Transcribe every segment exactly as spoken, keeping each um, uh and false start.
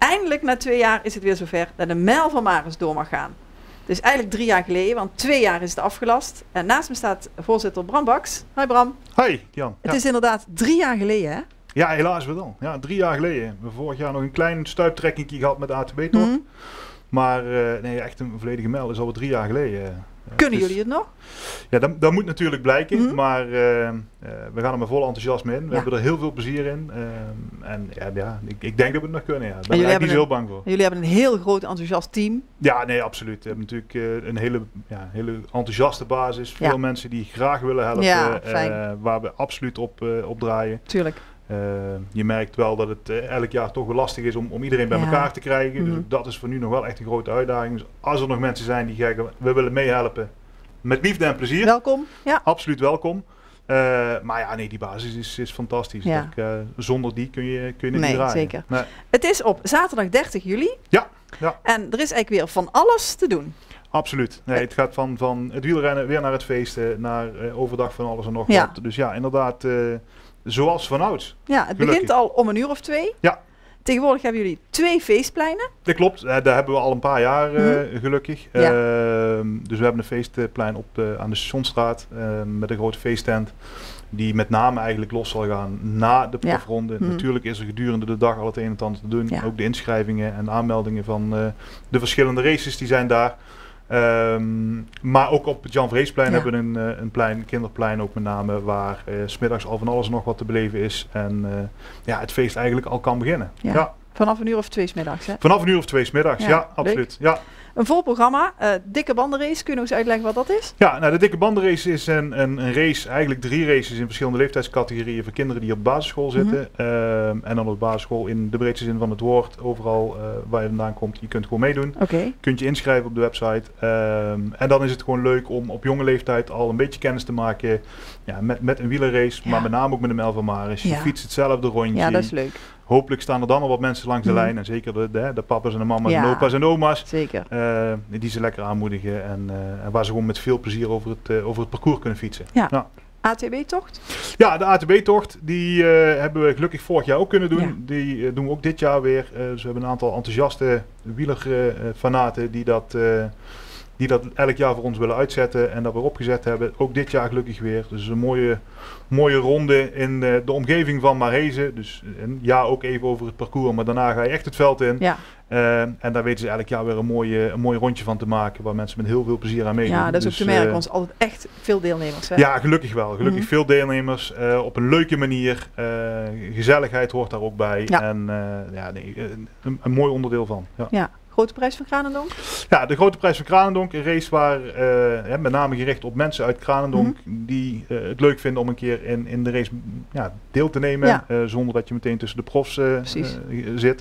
eindelijk na twee jaar is het weer zover dat de Mijl van Maris door mag gaan. Dus eigenlijk drie jaar geleden, want twee jaar is het afgelast. En naast me staat voorzitter Bram Baks. Hoi Bram. Hoi Jan. Het ja. is inderdaad drie jaar geleden, hè? Ja, helaas wel. Ja, drie jaar geleden. We hebben vorig jaar nog een klein stuiptrekkingje gehad met de A T B toch? Mm-hmm. Maar uh, nee, echt een volledige mijl is alweer drie jaar geleden. Uh, Kunnen dus, jullie het nog? Ja, dat, dat moet natuurlijk blijken. Mm-hmm. Maar uh, uh, we gaan er met vol enthousiasme in. We ja. hebben er heel veel plezier in. Uh, en ja, ja ik, ik denk dat we het nog kunnen. Ja. Daar ben ik niet een, zo bang voor. Jullie hebben een heel groot enthousiast team. Ja, nee, absoluut. We hebben natuurlijk uh, een hele, ja, hele enthousiaste basis. Veel ja. mensen die graag willen helpen. Ja, uh, waar we absoluut op, uh, op draaien. Tuurlijk. Uh, je merkt wel dat het uh, elk jaar toch wel lastig is om, om iedereen bij ja. elkaar te krijgen. Mm-hmm. Dus dat is voor nu nog wel echt een grote uitdaging. Dus als er nog mensen zijn die zeggen, we willen meehelpen, met liefde en plezier. Welkom. Ja. Absoluut welkom. Uh, maar ja, nee, die basis is, is fantastisch. Ja. Dat ik, uh, zonder die kun je, kun je het nee, niet draaien. Zeker. Nee. Het is op zaterdag dertig juli. Ja, ja. En er is eigenlijk weer van alles te doen. Absoluut. Nee, het gaat van, van het wielrennen weer naar het feesten, naar uh, overdag van alles en nog ja. wat. Dus ja, inderdaad... Uh, Zoals vanouds. Ja, het Gelukkig. begint al om een uur of twee. Ja. Tegenwoordig hebben jullie twee feestpleinen. Dat klopt, uh, daar hebben we al een paar jaar uh, mm-hmm. gelukkig. Ja. Uh, dus we hebben een feestplein op de, aan de Stationstraat uh, met een grote feesttent. Die met name eigenlijk los zal gaan na de profronde. Ja. Mm-hmm. Natuurlijk is er gedurende de dag al het een en het ander te doen. Ja. Ook de inschrijvingen en aanmeldingen van uh, de verschillende races die zijn daar. Um, maar ook op het Jan Vreesplein ja. hebben we een, uh, een plein, kinderplein ook met name, waar uh, 's middags al van alles nog wat te beleven is. En uh, ja, het feest eigenlijk al kan beginnen. Ja. Ja. Vanaf een uur of twee 's middags, hè? Vanaf een uur of twee 's middags, ja, ja absoluut. Ja. Een vol programma, uh, dikke bandenrace. Kun je nog eens uitleggen wat dat is? Ja, nou, de dikke bandenrace is een, een, een race, eigenlijk drie races in verschillende leeftijdscategorieën voor kinderen die op basisschool zitten. Mm-hmm. Uh, en dan op de basisschool in de breedste zin van het woord, overal uh, waar je vandaan komt, je kunt gewoon meedoen. Okay. Kunt je inschrijven op de website. Um, en dan is het gewoon leuk om op jonge leeftijd al een beetje kennis te maken ja, met, met een wielerrace, ja. maar met name ook met de Mijl van Maris. Je ja. fietst hetzelfde rondje. Ja, dat is leuk. Hopelijk staan er dan al wat mensen langs de mm. lijn. En zeker de, de, de papa's en de mama's ja, en opa's en oma's. Zeker. Uh, die ze lekker aanmoedigen. En, uh, en waar ze gewoon met veel plezier over het, uh, over het parcours kunnen fietsen. Ja. Ja. A T B-tocht? Ja, de A T B-tocht. Die uh, hebben we gelukkig vorig jaar ook kunnen doen. Ja. Die uh, doen we ook dit jaar weer. Uh, dus we hebben een aantal enthousiaste wielerfanaten uh, die dat... Uh, die dat elk jaar voor ons willen uitzetten en dat we opgezet hebben. Ook dit jaar gelukkig weer. Dus een mooie, mooie ronde in de, de omgeving van Maarhezen. Dus een, ja, ook even over het parcours, maar daarna ga je echt het veld in. Ja. Uh, en daar weten ze elk jaar weer een, mooie, een mooi rondje van te maken, waar mensen met heel veel plezier aan meedoen. Ja, dat is dus, ook te merken, uh, ons altijd echt veel deelnemers. Hè? Ja, gelukkig wel. Gelukkig mm-hmm. veel deelnemers. Uh, op een leuke manier. Uh, gezelligheid hoort daar ook bij. Ja. En uh, ja, nee, een, een mooi onderdeel van. Ja. Ja. Grote prijs van Kranendonk? Ja, de grote prijs van Kranendonk. Een race waar uh, hè, met name gericht op mensen uit Kranendonk mm-hmm. die uh, het leuk vinden om een keer in, in de race ja, deel te nemen. Ja. Uh, zonder dat je meteen tussen de profs uh, uh, zit.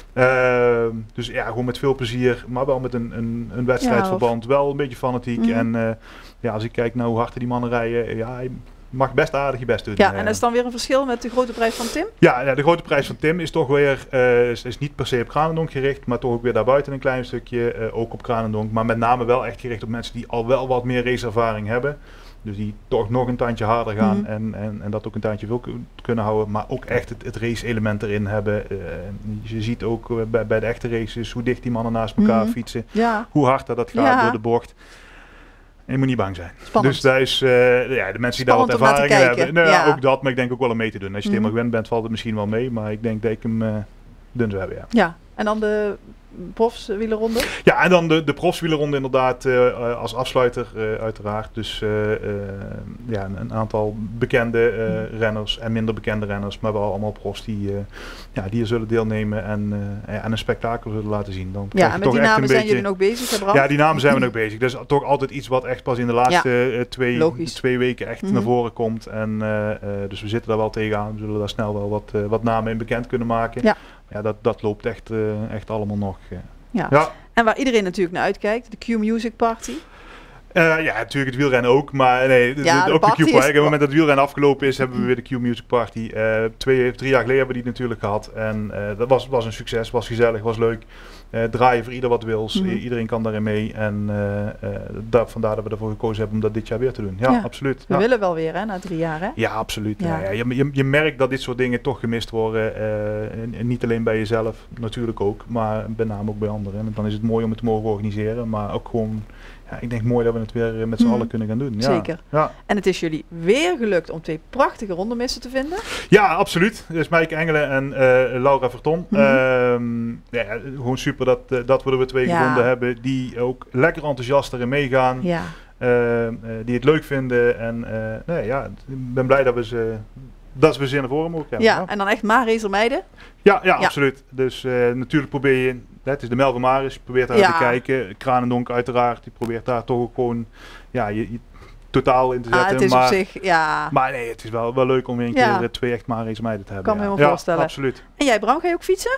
Uh, dus ja, gewoon met veel plezier. Maar wel met een, een, een wedstrijdverband. Ja, wel een beetje fanatiek. Mm-hmm. En uh, ja, als ik kijk naar hoe hard die mannen rijden. Ja, mag best aardig je best doen. Ja, en dat is dan weer een verschil met de grote prijs van Tim? Ja, ja de grote prijs van Tim is toch weer, uh, is, is niet per se op Kranendonk gericht, maar toch ook weer daarbuiten een klein stukje, uh, ook op Kranendonk. Maar met name wel echt gericht op mensen die al wel wat meer raceervaring hebben. Dus die toch nog een tandje harder gaan mm-hmm. en, en, en dat ook een tandje wil kunnen houden. Maar ook echt het, het race element erin hebben. Uh, je ziet ook uh, bij, bij de echte races hoe dicht die mannen naast elkaar mm-hmm. fietsen. Ja. Hoe hard dat, dat gaat ja. door de bocht. En je moet niet bang zijn. Spannend. Dus daar is, uh, ja, de mensen die Spannend daar wat ervaring hebben. Nou, ja. Ook dat, maar ik denk ook wel om mee te doen. Als je mm-hmm. het helemaal gewend bent, valt het misschien wel mee. Maar ik denk dat ik hem uh, dun zou hebben, ja. Ja, en dan de profswielerronde? Ja, en dan de, de profswielerronde inderdaad uh, als afsluiter uh, uiteraard. Dus uh, uh, ja, een, een aantal bekende uh, renners en minder bekende renners. Maar wel allemaal profs die, uh, ja, die er zullen deelnemen en, uh, en een spektakel zullen laten zien. Dan ja, en met die namen zijn beetje, jullie nog bezig, hè Bram? Ja, die namen zijn we nog bezig. Dat is toch altijd iets wat echt pas in de laatste ja, uh, twee, twee weken echt mm-hmm. naar voren komt. En, uh, uh, dus we zitten daar wel tegenaan. We zullen daar snel wel wat, uh, wat namen in bekend kunnen maken. Ja. Ja, dat, dat loopt echt, uh, echt allemaal nog. Uh. Ja. Ja. En waar iedereen natuurlijk naar uitkijkt, de Q Music Party. Uh, ja, natuurlijk het wielrennen ook, maar nee, ja, de, ook de Q-Party. Op het moment dat het wielrennen afgelopen is, hebben we weer de Q-Music Party. Uh, twee, drie jaar geleden hebben we die natuurlijk gehad. En uh, dat was, was een succes, was gezellig, was leuk. Uh, draaien voor ieder wat wils, mm-hmm. iedereen kan daarin mee. En uh, uh, da- vandaar dat we ervoor gekozen hebben om dat dit jaar weer te doen. Ja, ja. absoluut. We ja. willen wel weer, hè, na drie jaar, hè? Ja, absoluut. Ja. Ja, ja. Je, je, je merkt dat dit soort dingen toch gemist worden. Uh, en, en niet alleen bij jezelf, natuurlijk ook, maar met name ook bij anderen. En dan is het mooi om het te mogen organiseren, maar ook gewoon... Ja, ik denk mooi dat we het weer met z'n hmm. allen kunnen gaan doen. Ja. Zeker. Ja. En het is jullie weer gelukt om twee prachtige rondemissen te vinden? Ja, absoluut. Dus Maaike Engelen en uh, Laura Verton. Mm-hmm. Uh, ja, gewoon super dat, uh, dat we er weer twee ja. gevonden hebben die ook lekker enthousiast erin meegaan. Ja. Uh, uh, die het leuk vinden. En uh, nee, ja, ik ben blij dat we ze... Dat is we zin voor hem ook hebben. Ja, ja, en dan echt Marezer meiden? Ja, ja, ja, absoluut. Dus uh, natuurlijk probeer je, het is de Melva Maris, je probeert daar ja. te kijken. Kranendonk uiteraard, die probeert daar toch ook gewoon ja, je, je totaal in te zetten. Ah, het is maar, op zich, ja. Maar nee, het is wel, wel leuk om weer een ja. keer twee echt Marezer meiden te hebben. Kan me ja. helemaal ja, voorstellen. Absoluut. En jij Bram, ga je ook fietsen?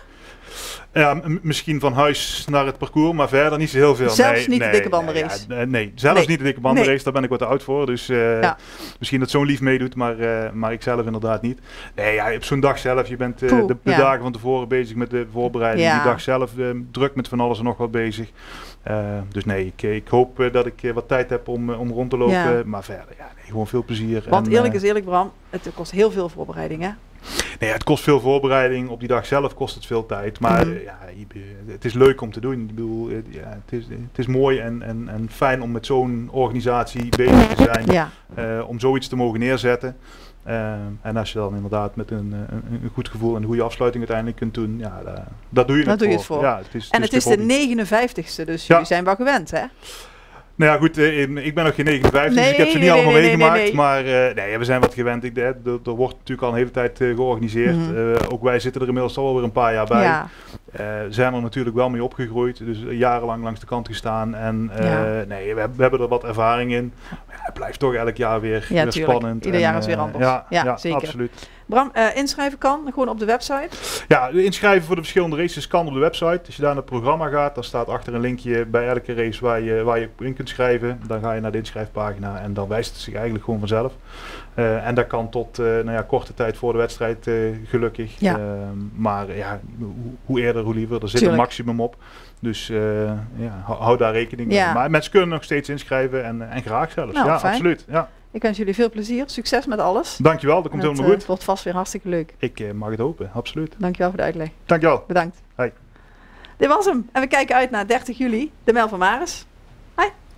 Ja, m- misschien van huis naar het parcours, maar verder niet zo heel veel. Zelfs nee, niet nee, de dikke bandenrace? Nee, ja, nee zelfs nee. niet de dikke bandenrace, nee. daar ben ik wat te oud voor. Dus uh, ja. misschien dat zo'n lief meedoet, maar, uh, maar ik zelf inderdaad niet. Nee, ja, op zo'n dag zelf, je bent uh, Poeh, de, de ja. dagen van tevoren bezig met de voorbereiding. Ja. Die dag zelf uh, druk met van alles en nog wat bezig. Uh, dus nee, ik, ik hoop uh, dat ik uh, wat tijd heb om, uh, om rond te lopen. Ja. Maar verder, ja, nee, gewoon veel plezier. Want en, eerlijk uh, is eerlijk Bram, het kost heel veel voorbereiding, hè? Nee, het kost veel voorbereiding. Op die dag zelf kost het veel tijd. Maar mm-hmm. ja, het is leuk om te doen. Ik bedoel, ja, het, is, het is mooi en, en, en fijn om met zo'n organisatie bezig te zijn. Ja. Uh, om zoiets te mogen neerzetten. Uh, en als je dan inderdaad met een, een, een goed gevoel en een goede afsluiting uiteindelijk kunt doen. Ja, da, dat doe je dat het doe voor. Je het voor. Ja, het is, en het is, het is de negenenvijftigste, dus ja. jullie zijn wel gewend, hè? Nou ja, goed, uh, ik ben nog geen negenenvijftig, nee, dus ik heb ze niet nee, allemaal nee, meegemaakt. Nee, nee. Maar uh, nee, we zijn wat gewend. Ik, er, er wordt natuurlijk al een hele tijd uh, georganiseerd. Mm-hmm. Uh, ook wij zitten er inmiddels al weer een paar jaar bij. Ja. Uh, zijn er natuurlijk wel mee opgegroeid. Dus jarenlang langs de kant gestaan. En uh, ja. nee, we, we hebben er wat ervaring in. Maar ja, het blijft toch elk jaar weer, ja, weer spannend. Ieder en, jaar is weer anders. Ja, ja, ja zeker. Absoluut. Bram, uh, inschrijven kan gewoon op de website? Ja, inschrijven voor de verschillende races kan op de website. Als je daar naar het programma gaat, dan staat achter een linkje bij elke race waar je, waar je in kunt schrijven. Dan ga je naar de inschrijfpagina en dan wijst het zich eigenlijk gewoon vanzelf. Uh, en dat kan tot uh, nou ja, korte tijd voor de wedstrijd uh, gelukkig. Ja. Uh, maar ja, hoe, hoe eerder hoe liever. Er zit Tuurlijk. een maximum op. Dus uh, ja, hou, hou daar rekening mee. Ja. Maar mensen kunnen nog steeds inschrijven en, en graag zelfs. Nou, ja, fijn. Absoluut. Ja. Ik wens jullie veel plezier. Succes met alles. Dankjewel, dat komt het, helemaal goed. Het wordt vast weer hartstikke leuk. Ik uh, mag het hopen, absoluut. Dankjewel voor de uitleg. Dankjewel. Bedankt. Hoi. Dit was hem. En we kijken uit naar dertig juli, de Melva Maris. Hoi.